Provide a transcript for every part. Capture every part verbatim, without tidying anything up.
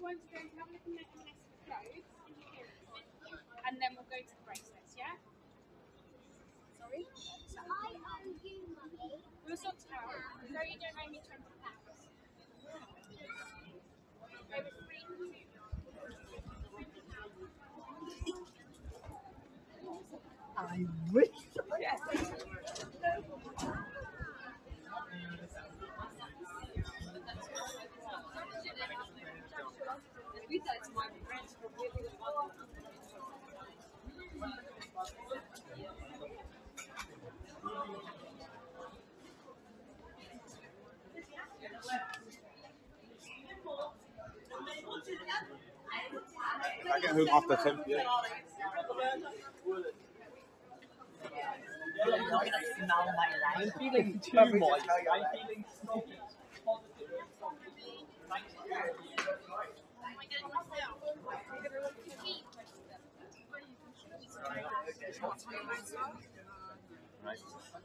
want to go and have a look at the list of clothes, and then we'll go to the bracelets, yeah? Sorry? So I owe you money. We'll sort it out. No, you don't owe me twenty pounds. Over three, two. I wish. Yes. I get home after ten p m. I'm feeling too moist. I'm feeling Right.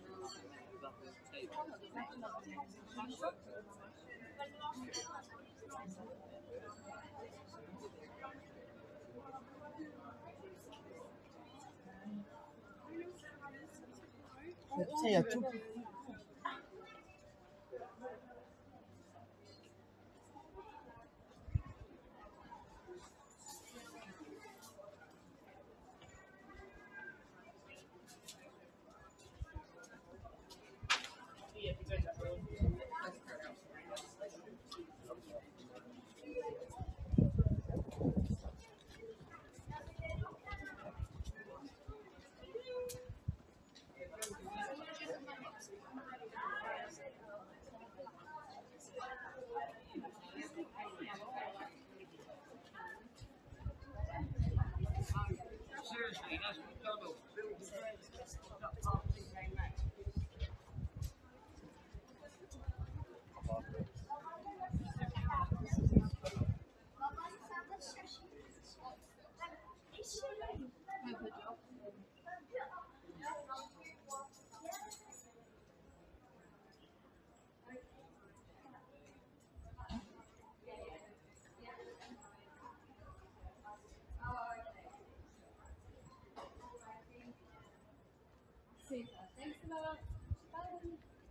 Say a two. Seriously, that's McDonald's. Thanks a lot. Bye.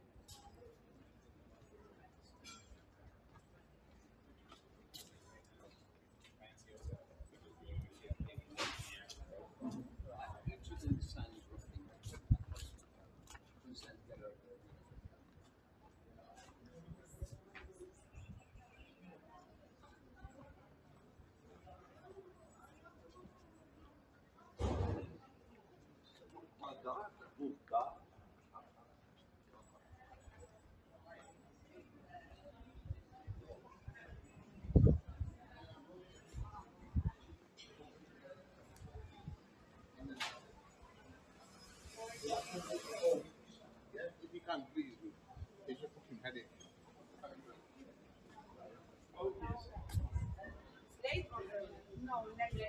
If you can, please do. It's your fucking headache. No, later.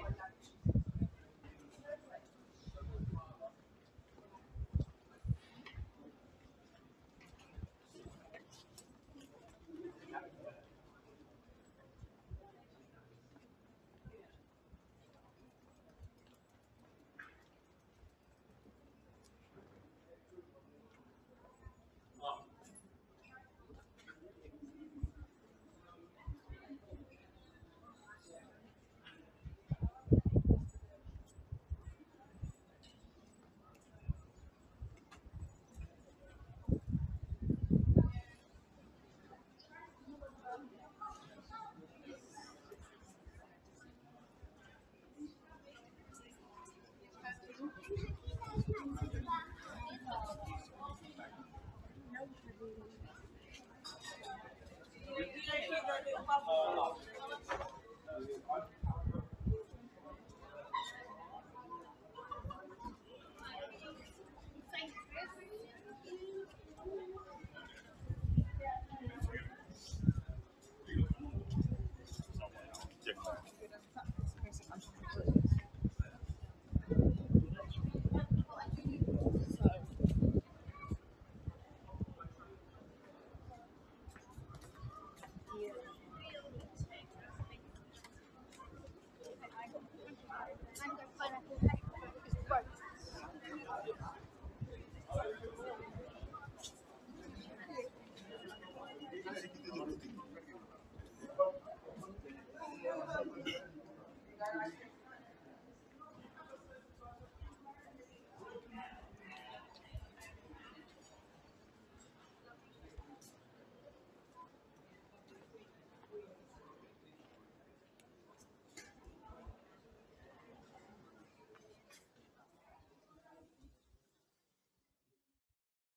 Uh,